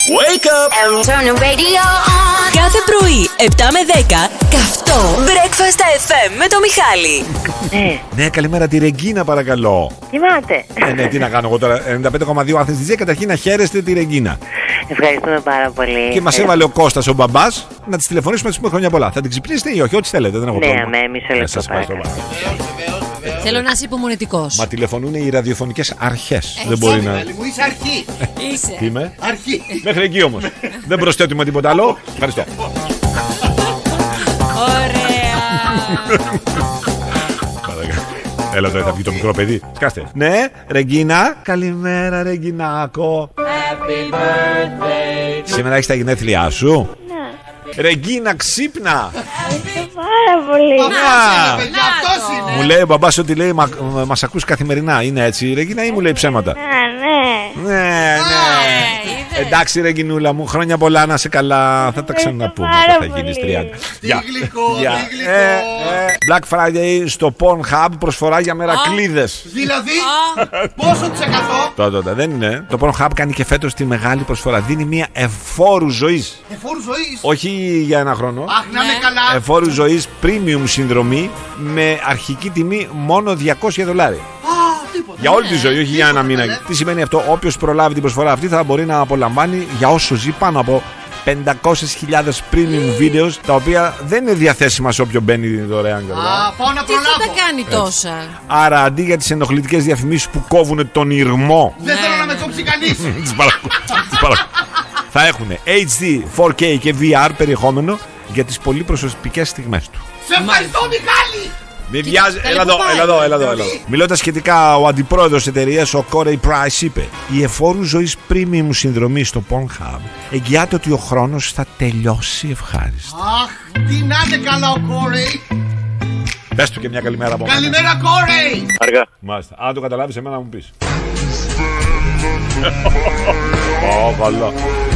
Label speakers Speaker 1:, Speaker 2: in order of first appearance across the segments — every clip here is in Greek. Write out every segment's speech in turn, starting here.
Speaker 1: Wake up and turn the radio on.
Speaker 2: Κάθε πρωί 7 με 10 καυτό Breakfast FM με το Μιχάλη.
Speaker 3: Ναι, καλημέρα τη Ρεγκίνα, παρακαλώ.
Speaker 4: Κοιμάται.
Speaker 3: Ναι, τι να κάνω εγώ τώρα. 95,2 Άθνης DJ. Καταρχήν να χαίρεστε τη Ρεγκίνα.
Speaker 4: Ευχαριστούμε πάρα πολύ.
Speaker 3: Και μας έβαλε ο Κώστας ο μπαμπάς να της τηλεφωνήσουμε, να της πούμε χρόνια πολλά. Θα την ξυπνήσετε ή όχι, ό,τι θέλετε, δεν έχω πρόβλημα.
Speaker 4: Ναι, μισό λεπτό.
Speaker 3: Σας παρακαλώ.
Speaker 5: Θέλω να είσαι υπομονετικός.
Speaker 3: Μα τηλεφωνούν οι ραδιοφωνικές αρχές. Δεν μπορεί να.
Speaker 6: Μου είσαι αρχή.
Speaker 5: Είσαι.
Speaker 3: Τι είμαι?
Speaker 6: Αρχή.
Speaker 3: Μέχρι εκεί όμως. Δεν προσθέτουμε τίποτα άλλο. Ευχαριστώ.
Speaker 5: Ωραία.
Speaker 3: Έλα τώρα, θα βγει το μικρό παιδί. Σκάστε. Ναι, Ρεγκίνα. Καλημέρα, Ρεγκινάκο.
Speaker 1: Happy birthday.
Speaker 3: Σήμερα έχεις τα γενέθλιά σου.
Speaker 4: Ναι.
Speaker 3: Ρεγκίνα, ξύπνα.
Speaker 4: Πάρα πολύ.
Speaker 6: Παιδιά, αυτός είναι.
Speaker 3: Μου λέει ο μπαμπάς ότι λέει μας ακούς καθημερινά. Είναι έτσι, Ρεγκίνα, ή μου λέει ψέματα?
Speaker 4: Ναι.
Speaker 3: Ναι. Εντάξει, Ρεγκινούλα μου, χρόνια πολλά, να είσαι καλά. Θα τα ξαναπούμε όταν θα γίνεις 30.
Speaker 6: Τι γλυκό, τι γλυκό.
Speaker 3: Black Friday στο Pornhub, προσφορά για μερακλείδες.
Speaker 6: Δηλαδή, πόσο της εκατό?
Speaker 3: Τότε δεν είναι. Το Pornhub κάνει και φέτος τη μεγάλη προσφορά. Δίνει μια εφόρου ζωής.
Speaker 6: Εφόρου ζωής.
Speaker 3: Όχι για ένα χρόνο.
Speaker 6: Αχ, να είναι καλά.
Speaker 3: Εφόρου ζωής premium συνδρομή με αρχική τιμή μόνο $200. Για όλη τη ζωή, όχι για ένα μήνα. Τι σημαίνει αυτό? Όποιος προλάβει την προσφορά αυτή θα μπορεί να απολαμβάνει για όσο ζει πάνω από 500.000 premium videos, τα οποία δεν είναι διαθέσιμα σε όποιον μπαίνει δωρεάν.
Speaker 6: Πάω να
Speaker 5: Τι θα
Speaker 6: προλάβω.
Speaker 5: τα κάνει τόσα?
Speaker 3: Άρα αντί για τις ενοχλητικές διαφημίσεις που κόβουν τον ηρμό,
Speaker 6: Δεν θέλω να με κόψει κανείς.
Speaker 3: τις παρακολουθώ. Θα έχουν HD, 4K και VR περιεχόμενο για τις πολύ προσωπικές στιγμές του.
Speaker 6: Σε ευχαριστώ, Μιχάλη.
Speaker 3: Μην βιάζει. Έλα εδώ. Μιλώντας σχετικά, ο αντιπρόεδρος της εταιρείας, ο Corey Price, είπε: η εφόρου ζωής premium συνδρομή στο Pornhub εγγυάται ότι ο χρόνος θα τελειώσει ευχάριστα.
Speaker 6: Αχ, τι να είναι καλά ο Κόρεϊ.
Speaker 3: Πες του και μια καλημέρα από μένα.
Speaker 6: Καλημέρα, Κόρεϊ.
Speaker 7: Αργά.
Speaker 3: Μάλιστα. Αν το καταλάβεις, εμένα να μου πεις. Καλά.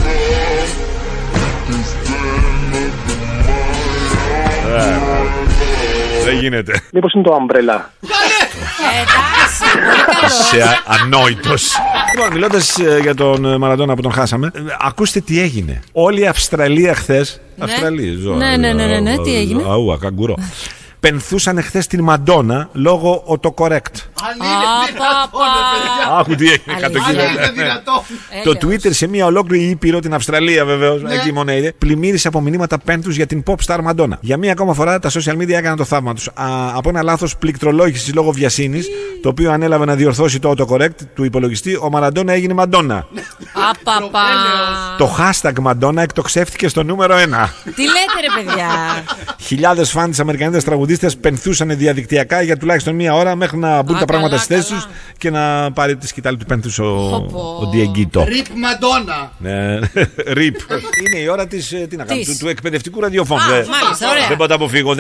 Speaker 3: Δεν γίνεται.
Speaker 7: Μήπως είναι το αμπρέλα?
Speaker 5: Εντάξει, πολύ καλό.
Speaker 3: Σε ανόητος. Λοιπόν, μιλώντας για τον Μαραντόνα που τον χάσαμε, ακούστε τι έγινε. Όλη η Αυστραλία χθες. Αυστραλία, ζώα.
Speaker 5: Ναι, τι έγινε?
Speaker 3: Αούα, καγκουρό. Πενθούσαν χθες την Μαντόνα λόγω autocorrect.
Speaker 6: Αν είναι δυνατόν, παιδιά.
Speaker 3: Άκου τι έγινε.
Speaker 5: Αλήθεια.
Speaker 3: κατοκύλα.
Speaker 6: Αν είναι δυνατόν.
Speaker 3: Το Twitter σε μια ολόκληρη ήπειρο, την Αυστραλία βεβαίως, εκεί μόνο είναι, πλημμύρισε από μηνύματα πένθους για την pop star Μαντόνα. Για μία ακόμα φορά τα social media έκαναν το θαύμα τους. Από ένα λάθος πληκτρολόγησης λόγω βιασύνης, το οποίο ανέλαβε να διορθώσει το autocorrect του υπολογιστή, ο Μαραντόνα έγινε Μαντόνα.
Speaker 5: Απαπα.
Speaker 3: Το hashtag Μαντόνα εκτοξεύτηκε στο νούμερο 1.
Speaker 5: Τι λέτε ρε παιδιά?
Speaker 3: Χιλιάδες φαν της Αμερικανίδας τραγουδίστριας πενθούσαν διαδικτυακά για τουλάχιστον μία ώρα μέχρι να μπουν τα πράγματα στις θέσεις τους και να πάρει τη σκητάλη του πένθους ο Διεγκίτο.
Speaker 6: Ριπ Μαντόνα.
Speaker 3: Ναι, ριπ. Είναι η ώρα της, τι να κάνω, του εκπαιδευτικού ραδιοφώνου.
Speaker 5: Μάλιστα, ωραία.
Speaker 3: Δεν μπορώ να αποφύγω.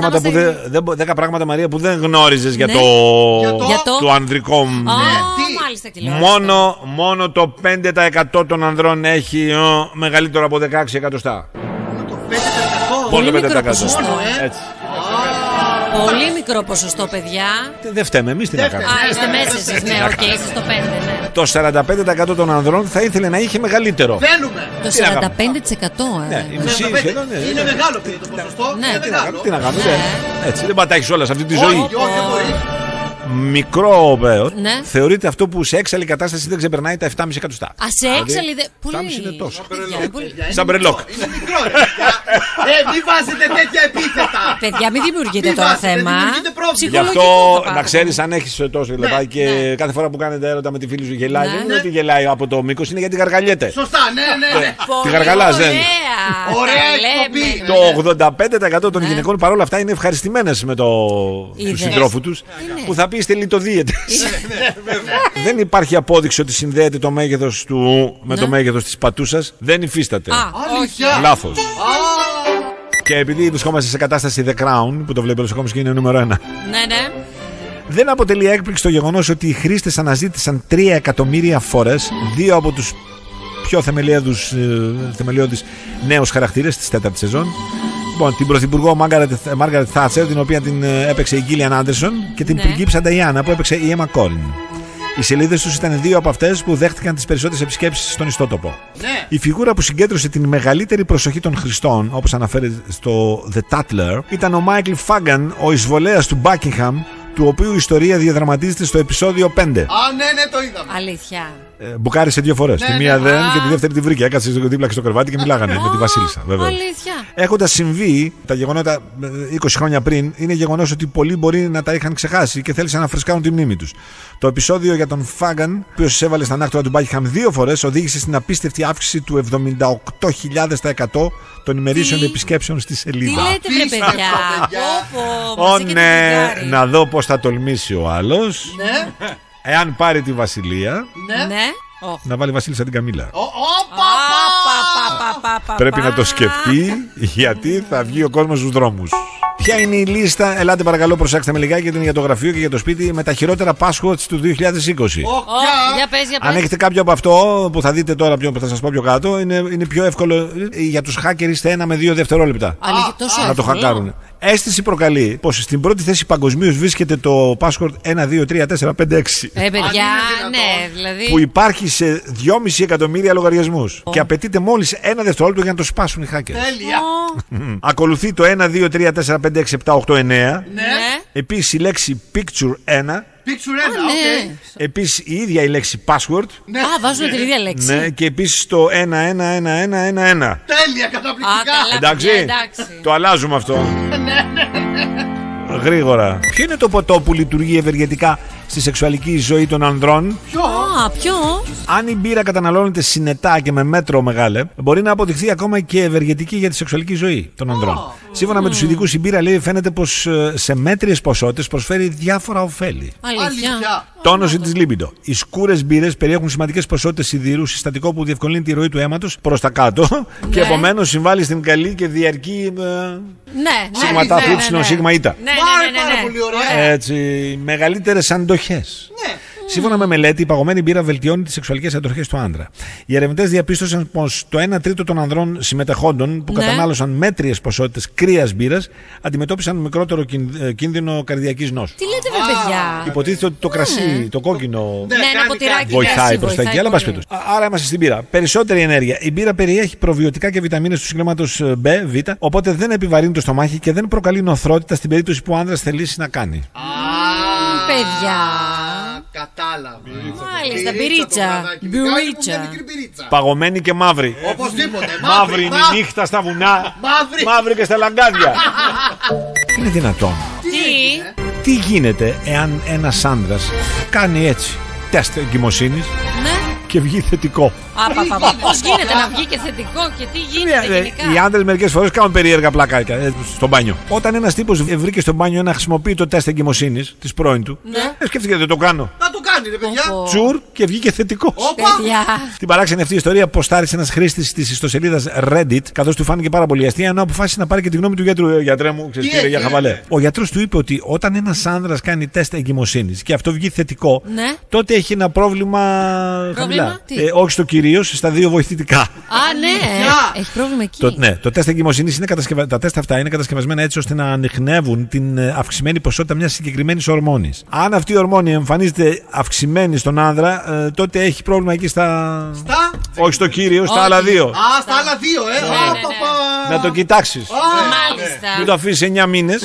Speaker 3: 10 πράγματα, Μαρία, που δεν γνώριζες για
Speaker 5: Ναι.
Speaker 3: το ανδρικό.
Speaker 5: Μάλιστα, τηλεόραση.
Speaker 3: Μόνο το 5% των ανδρών έχει μεγαλύτερο από 16 εκατοστά.
Speaker 6: Το 5%.
Speaker 5: Πολύ
Speaker 3: Μόνο
Speaker 5: μικρό
Speaker 3: 5%.
Speaker 5: ποσοστό,
Speaker 3: Έτσι.
Speaker 5: Πολύ μικρό ποσοστό, παιδιά.
Speaker 3: Δεν φταίμε, εμείς τι να κάνουμε.
Speaker 5: Είστε μέσα εσείς, ναι, οκ, είστε στο 5, ναι.
Speaker 3: Το 45% των ανδρών θα ήθελε να είχε μεγαλύτερο.
Speaker 6: Μπαίνουμε.
Speaker 5: Το
Speaker 3: Τι να κάνουμε.
Speaker 5: 45%,
Speaker 3: Ναι, η μισή σχεδόν, ναι.
Speaker 6: Είναι μεγάλο πια το ποσοστό.
Speaker 5: Ναι.
Speaker 6: Είναι
Speaker 3: Τι να κάνουμε,
Speaker 6: μεγάλο.
Speaker 3: τι να κάνουμε, έτσι δεν πατάχεις όλα σε αυτή τη ζωή.
Speaker 6: Όχι, δεν μπορεί.
Speaker 3: Μικρό
Speaker 5: Ναι.
Speaker 3: θεωρείται αυτό που σε έξαλλη κατάσταση δεν ξεπερνάει τα 7,5 εκατοστά.
Speaker 5: Α, σε έξαλλη δεν.
Speaker 3: 7,5 είναι τόσο.
Speaker 6: Είναι
Speaker 3: Σαν μπρελόκ.
Speaker 6: μικρό, είναι μικρό, ρε παιδιά. Μην βάζετε τέτοια επίθετα.
Speaker 5: Παιδιά, μην δημιουργείτε
Speaker 6: Μην
Speaker 5: τώρα
Speaker 6: βάζετε,
Speaker 5: θέμα.
Speaker 6: δημιουργείτε πρόβλημα.
Speaker 3: Γι' αυτό
Speaker 5: Ψυχολογικό θα
Speaker 3: να
Speaker 5: πάρουμε.
Speaker 3: ξέρεις, αν έχεις τόσο λεπτά και
Speaker 5: ναι.
Speaker 3: κάθε φορά που κάνετε έρωτα με τη φίλη σου γελάει,
Speaker 5: Ναι.
Speaker 3: δεν είναι ότι γελάει από το μήκος, είναι γιατί γαργαλιέται.
Speaker 6: Σωστά, ναι.
Speaker 3: Τη γαργαλάς, δεν.
Speaker 6: Ωραία
Speaker 5: λέμε.
Speaker 6: εκπομπή.
Speaker 3: Το 85% των γυναικών παρόλα αυτά είναι ευχαριστημένες με τους
Speaker 5: Είδες.
Speaker 3: συντρόφους τους, που θα πει είστε λιτοδίαιτες. Δεν υπάρχει απόδειξη ότι συνδέεται το μέγεθος του με το μέγεθος της πατούσας. Δεν υφίσταται.
Speaker 6: Αλήθεια.
Speaker 3: Λάθος. Και επειδή βρισκόμαστε σε κατάσταση The Crown, που το βλέπει όλος ο κόσμος και είναι νούμερο 1,
Speaker 5: Ναι.
Speaker 3: δεν αποτελεί έκπληξη το γεγονός ότι οι χρήστες αναζήτησαν 3 εκατομμύρια φορές δύο από τους πιο θεμελιώδεις νέους χαρακτήρες της τέταρτης σεζόν. Λοιπόν, την πρωθυπουργό Μάργαρετ Θάτσερ, την οποία την έπαιξε η Γκίλιαν Άντερσον, και την πριγκίψα Νταϊάννα που έπαιξε η Έμα Κόριν. Οι σελίδες τους ήταν δύο από αυτές που δέχτηκαν τις περισσότερες επισκέψεις στον ιστότοπο.
Speaker 6: Ναι.
Speaker 3: Η φιγούρα που συγκέντρωσε την μεγαλύτερη προσοχή των χρηστών, όπως αναφέρεται στο The Tatler, ήταν ο Μάικλ Φάγκαν, ο εισβολέας του Buckingham, του οποίου η ιστορία διαδραματίζεται στο επεισόδιο 5.
Speaker 6: Α, ναι, το είδαμε.
Speaker 5: Αλήθεια.
Speaker 3: Μπουκάρισε δύο φορές.
Speaker 6: Ναι,
Speaker 3: τη
Speaker 6: ναι.
Speaker 3: μία δεν και τη δεύτερη τη βρήκε. Έκατσε δίπλα στο κρεβάτι και μιλάγανε με τη Βασίλισσα. Βέβαια.
Speaker 5: Αλήθεια.
Speaker 3: Έχοντας συμβεί τα γεγονότα 20 χρόνια πριν, είναι γεγονός ότι πολλοί μπορεί να τα είχαν ξεχάσει και θέλησαν να φρεσκάρουν τη μνήμη τους. Το επεισόδιο για τον Φάγκαν, ο οποίος έβαλε στα ανάκτορα του Buckingham δύο φορές, οδήγησε στην απίστευτη αύξηση του 78.000% των ημερήσεων επισκέψεων στη
Speaker 5: Τι
Speaker 3: σελίδα.
Speaker 5: λέτε, βρε
Speaker 6: Απίστευτο,
Speaker 5: παιδιά.
Speaker 6: παιδιά.
Speaker 5: Μας έκανε
Speaker 3: Ναι,
Speaker 5: ζυγάρι.
Speaker 3: να δω πώς θα τολμήσει ο άλλος.
Speaker 6: Ναι,
Speaker 3: Εάν πάρει τη Βασιλεία,
Speaker 6: ναι.
Speaker 5: Ναι. Οχ.
Speaker 3: να βάλει Βασίλισσα την Καμίλα.
Speaker 6: Όπα,
Speaker 3: Πρέπει να το σκεφτεί, γιατί θα βγει ο κόσμος στους δρόμους. Ποια είναι η λίστα, ελάτε παρακαλώ, προσέξτε με λιγάκι, γιατί είναι για το γραφείο και για το σπίτι, με τα χειρότερα passwords του 2020.
Speaker 5: Οχ, για πες, για
Speaker 3: Αν
Speaker 5: πες.
Speaker 3: έχετε κάποιο από αυτό που θα δείτε τώρα, που θα σας πω πιο κάτω, είναι πιο εύκολο για τους hackers, είστε 1 με 2 δευτερόλεπτα
Speaker 5: Αλήθεια, τόσο
Speaker 3: να το
Speaker 5: εύκολο.
Speaker 3: χακάρουν. Αίσθηση προκαλεί πως στην πρώτη θέση παγκοσμίως βρίσκεται το password 1, 2, 3, 4, 5, 6.
Speaker 5: Παιδιά,
Speaker 6: είναι δυνατόν.
Speaker 5: ναι, δηλαδή.
Speaker 3: Που υπάρχει σε 2,5 εκατομμύρια λογαριασμούς. Και απαιτείται μόλις 1 δευτερόλεπτο για να το σπάσουν οι hackers.
Speaker 6: Τέλεια.
Speaker 3: Ακολουθεί το 1, 2, 3, 4, 5, 6, 7, 8, 9.
Speaker 6: Ναι.
Speaker 5: Ναι.
Speaker 3: Επίσης η λέξη picture 1.
Speaker 6: Picture 1,
Speaker 5: Ναι.
Speaker 6: οκ.
Speaker 3: Επίσης η ίδια η λέξη password.
Speaker 6: Ναι.
Speaker 5: Α, βάζουν την ίδια λέξη.
Speaker 3: Ναι, και επίσης το 1, 1, 1, 1, 1, 1.
Speaker 6: Τέλεια,
Speaker 5: Α,
Speaker 6: καταπληκτικά.
Speaker 5: καλά.
Speaker 3: Εντάξει.
Speaker 5: Εντάξει.
Speaker 3: Το αλλάζουμε αυτό. Γρήγορα. Ποιο είναι το ποτό που λειτουργεί ευεργετικά στη σεξουαλική ζωή των ανδρών?
Speaker 5: Α, ποιο?
Speaker 3: Αν η μπύρα καταναλώνεται συνετά και με μέτρο μεγάλε, μπορεί να αποδειχθεί ακόμα και ευεργετική για τη σεξουαλική ζωή των ανδρών. Σύμφωνα με τους ειδικούς, η μπύρα, λέει, φαίνεται πως σε μέτριες ποσότητες προσφέρει διάφορα ωφέλη.
Speaker 5: Αλήθεια.
Speaker 6: Αλήθεια.
Speaker 3: Τόνωση της λίμπιντο. Οι σκούρες μπύρες περιέχουν σημαντικές ποσότητες σιδήρου, συστατικό που διευκολύνει τη ροή του αίματος προς τα κάτω και επομένως συμβάλλει στην καλή και διαρκή
Speaker 5: Ναι,
Speaker 3: σιγματά
Speaker 6: ναι,
Speaker 3: φύψινο σίγμα ήτα.
Speaker 5: Ναι,
Speaker 6: Πάρα πολύ ωραία.
Speaker 3: Έτσι, μεγαλύτερες αντοχές.
Speaker 6: Ναι.
Speaker 3: Σύμφωνα με μελέτη, η παγωμένη μπύρα βελτιώνει τις σεξουαλικές αντοχές του άντρα. Οι ερευνητές διαπίστωσαν πως το 1 τρίτο των ανδρών συμμετεχόντων που
Speaker 5: Ναι.
Speaker 3: κατανάλωσαν μέτριες ποσότητες κρύας μπύρας αντιμετώπισαν μικρότερο κίνδυνο καρδιακής νόσου.
Speaker 5: Τι λέτε, βρε παιδιά.
Speaker 3: Υποτίθεται ότι το κρασί, το κόκκινο,
Speaker 5: Ναι, ένα
Speaker 6: κάνει
Speaker 5: ποτηράκι.
Speaker 6: κάτι.
Speaker 3: βοηθάει
Speaker 5: κρασί,
Speaker 3: προς τα εκεί,
Speaker 5: βοηθάει
Speaker 3: αλλά πάση
Speaker 5: πολύ.
Speaker 3: περιπτώσει. Άρα είμαστε στην μπύρα. Περισσότερη ενέργεια. Η μπύρα περιέχει προβιωτικά και βιταμίνες του συγκρέματος B, Β, οπότε δεν επιβαρύνει το στομάχι και δεν προκαλεί νοθρότητα στην περίπτωση που ο άνδρας θελήσει να κάνει.
Speaker 5: Παιδιά.
Speaker 6: Κατάλαβα.
Speaker 5: Μάλιστα,
Speaker 6: το
Speaker 5: μπυρίτσα.
Speaker 6: βραδάκι. Δικιά μου μια
Speaker 5: Μπυρίτσα.
Speaker 6: μικρή μπυρίτσα.
Speaker 3: Παγωμένη και μαύρη.
Speaker 6: Οπωσδήποτε.
Speaker 3: Μαύρη είναι η νύχτα στα βουνά.
Speaker 6: Μαύρη.
Speaker 3: Μαύρη και στα λαγκάδια. Είναι δυνατόν?
Speaker 5: Τι.
Speaker 3: Τι γίνεται εάν ένας άνδρας κάνει έτσι τεστ εγκυμοσύνης
Speaker 5: Ναι.
Speaker 3: και βγει θετικό?
Speaker 5: Πώς γίνεται να βγει και θετικό και τι γίνεται γενικά.
Speaker 3: Οι άντρες μερικές φορές κάνουν περίεργα πλακάκια στο μπάνιο. Όταν ένας τύπος βρήκε στο μπάνιο ένα χρησιμοποιητό τεστ εγκυμοσύνης της πρώην του, σκέφτηκε δεν το κάνω.
Speaker 6: Να το κάνει, ρε παιδιά.
Speaker 5: Ω.
Speaker 3: Τσουρ και βγήκε θετικός.
Speaker 6: Όπα.
Speaker 5: Παιδιά.
Speaker 3: Την παράξενη αυτή ιστορία ποστάρισε ένας χρήστης της ιστοσελίδας Reddit, καθώς του φάνηκε πάρα πολύ αστεία, ενώ αποφάσισε να πάρει και τη γνώμη του γιατρού. Γιατρέ μου, ξέρεις τι, για χαβαλέ. Ο γιατρός του είπε ότι όταν ένας άνδρας κάνει τεστ εγκυμοσύνης και αυτό βγει θετικό,
Speaker 5: Ναι.
Speaker 3: τότε έχει ένα πρόβλημα χαμηλά.
Speaker 5: Τι?
Speaker 3: Όχι στο κυρίως, στα δύο βοηθητικά.
Speaker 5: Α, ναι.
Speaker 6: Παιδιά.
Speaker 5: Έχει πρόβλημα εκεί.
Speaker 3: Το τεστ εγκυμοσύνης τα τεστ αυτά είναι κατασκευασμένα έτσι ώστε να ανιχνεύουν την αυξημένη ποσότητα μιας συγκεκριμένης ορμόνης. Αν αυτή η ορμόνη εμφανίζεται αυξημένη στον άνδρα, τότε έχει πρόβλημα εκεί στα.
Speaker 6: Στα.
Speaker 3: Όχι στο κύριο, στα
Speaker 5: Όχι.
Speaker 3: άλλα δύο.
Speaker 6: Α, στα άλλα δύο,
Speaker 5: ναι.
Speaker 3: Να το κοιτάξεις.
Speaker 5: Μάλιστα.
Speaker 3: Μην το αφήσεις 9 μήνες.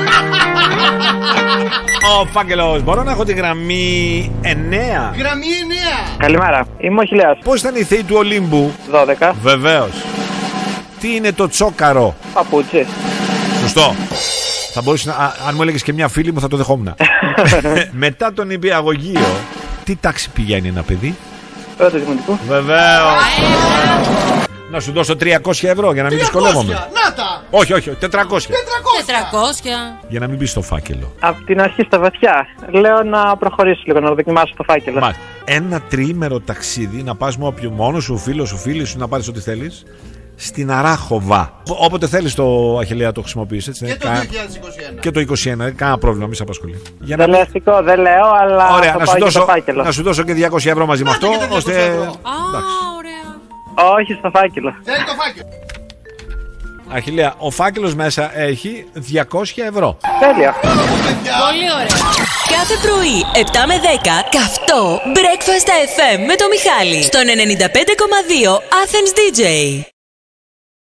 Speaker 3: Ο φάκελος. Μπορώ να έχω τη γραμμή 9.
Speaker 6: Γραμμή 9.
Speaker 7: Καλημέρα, είμαι ο Χιλέας.
Speaker 3: Πώς ήταν η θεή του Ολύμπου?
Speaker 7: 12.
Speaker 3: Βεβαίως. Τι είναι το τσόκαρο?
Speaker 7: Παπούτσι.
Speaker 3: Σωστό. Θα μπορούσε αν μου έλεγες και μια φίλη μου θα το δεχόμουν. Μετά τον νηπιαγωγείο, τι τάξη πηγαίνει ένα παιδί?
Speaker 7: Πρώτο δημοτικό.
Speaker 3: Βεβαίως. Να σου δώσω 300 ευρώ για να μην
Speaker 6: 300.
Speaker 3: δυσκολεύομαι.
Speaker 6: Να τα.
Speaker 3: Όχι, 400.
Speaker 5: 400.
Speaker 3: Για να μην μπει στο φάκελο.
Speaker 7: Από την αρχή στα βαθιά. Λέω να προχωρήσω λίγο, να δοκιμάσω το φάκελο.
Speaker 3: Μάλιστα. Ένα τριήμερο ταξίδι να πας με όποιο μόνο σου, φίλο σου, φίλη σου, να πάρεις ό,τι θέλεις. Στην Αράχοβα. Όποτε θέλεις το Αχιλλέα το χρησιμοποιείς, έτσι.
Speaker 6: Και το 2021.
Speaker 3: Και το 21, κανένα πρόβλημα, μη σε απασχολεί. Για
Speaker 7: Δεν λέω αστικό, δεν λέω, αλλά
Speaker 3: Ωραία,
Speaker 7: θα
Speaker 3: να
Speaker 7: πάω
Speaker 3: σου,
Speaker 7: και στο
Speaker 3: δώσω,
Speaker 7: φάκελο.
Speaker 3: να σου δώσω και 200 ευρώ μαζί με αυτό,
Speaker 6: και τα 200
Speaker 3: ώστε.
Speaker 6: ευρώ.
Speaker 5: Α,
Speaker 3: Εντάξει.
Speaker 5: ωραία.
Speaker 7: Όχι στο φάκελο.
Speaker 6: Θέλει το φάκελο.
Speaker 3: Αχιλλέα, ο φάκελος μέσα έχει 200 ευρώ.
Speaker 7: Τέλεια.
Speaker 5: Πολύ ωραία.
Speaker 2: Κάθε πρωί, 7 με 10, καυτό Breakfast FM με το Μιχάλη. Στον 95,2 Athens DJ.